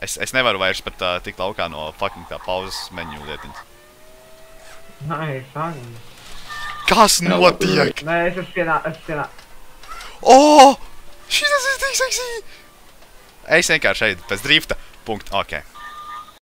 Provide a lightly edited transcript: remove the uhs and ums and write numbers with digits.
Es nevaru vairs pat tikt laukā no fucking tā pauzes menu lietiņas. Nē, fani. Kas notiek? Nē, es esmu pienā. O! Šitas ir tik seksī! Es vienkārši šeit pēc drifta. Punkt. Ok.